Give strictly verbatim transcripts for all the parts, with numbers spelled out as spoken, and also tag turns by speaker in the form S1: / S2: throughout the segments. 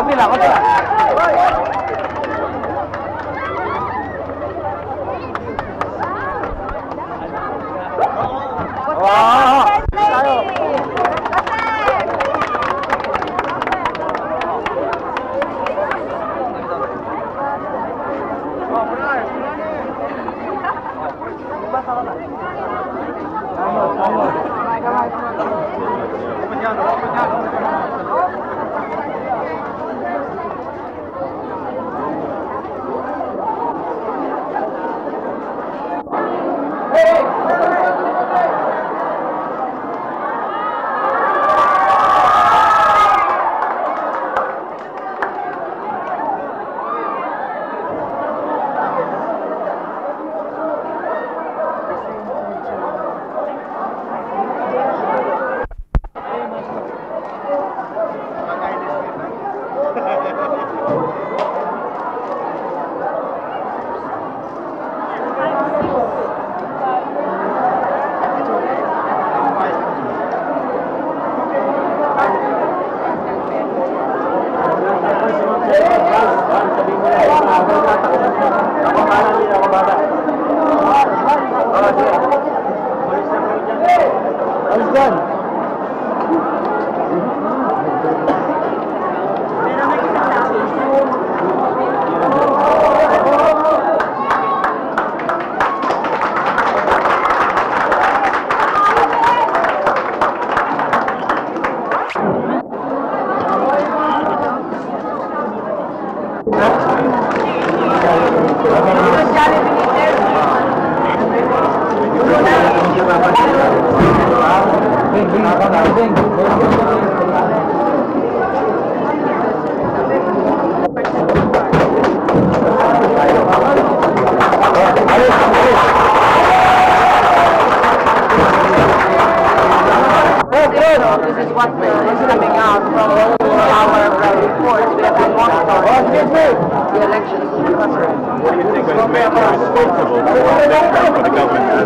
S1: Konti lang, konti lang. Wow! Tayo! This is what uh, is coming out from our uh, reports. We have been monitoring the elections.
S2: What do you think was made responsible for the government has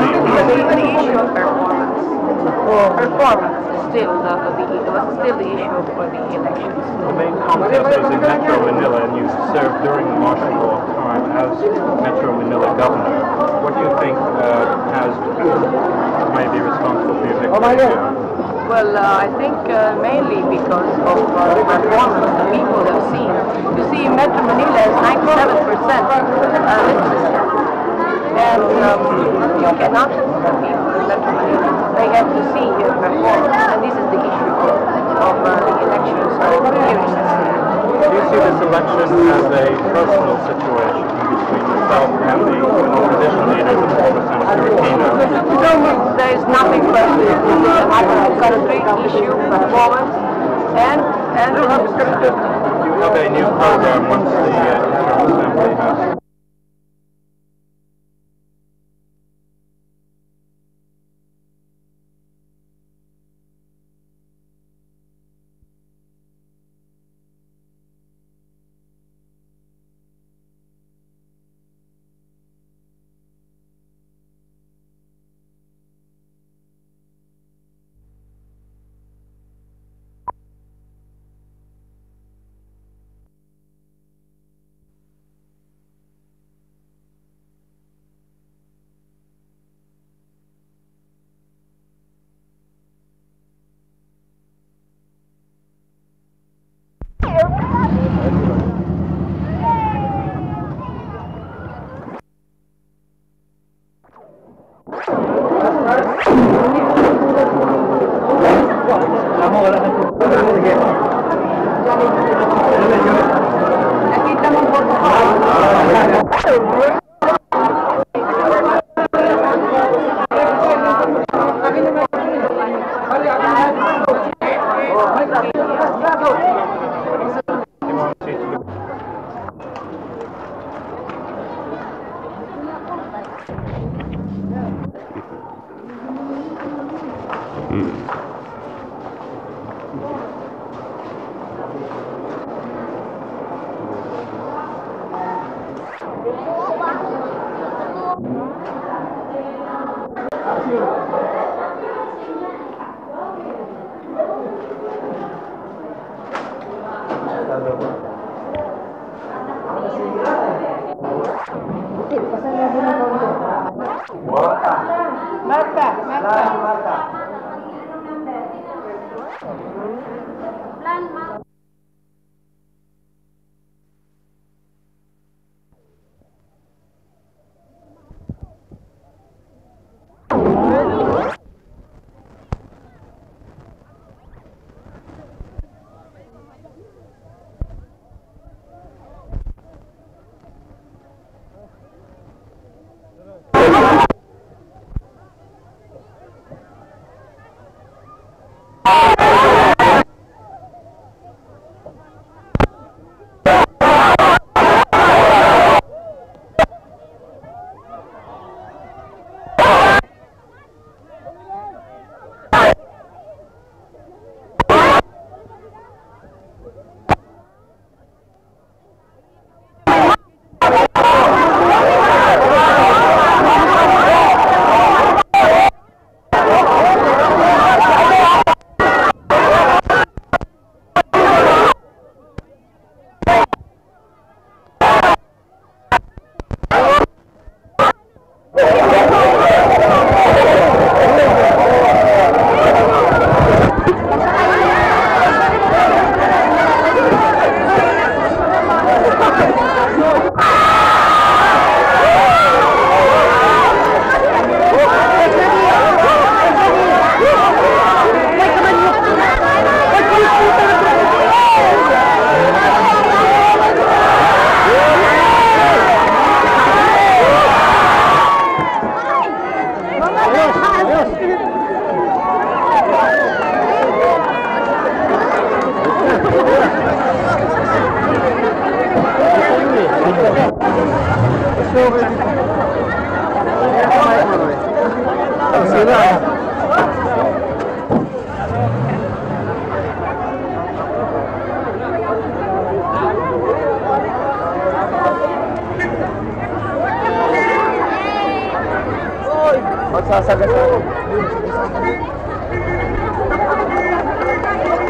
S1: the issue of performance. Performance is still the, the, was still the issue for the elections.
S2: The main contest was in Metro Manila, and you served during the martial law time as Metro Manila governor. What do you think uh, has may be responsible for your victory?
S1: Well, uh, I think uh, mainly because of uh, performance the people have seen. You see, Metro Manila has ninety-seven percent uh, literacy. And um, you cannot the people in Metro Manila. They have to see your performance. And this is the issue of, of uh, the elections here in the city.
S2: Do you see this election as a personal situation between yourself and the opposition leader, the former Senator Upitn?
S1: No, there is nothing personal. It's a matter of country, issue, performance, and and
S2: You have a new program once the uh, General Assembly has.
S1: Marta, Marta.
S3: Magsasagasaan.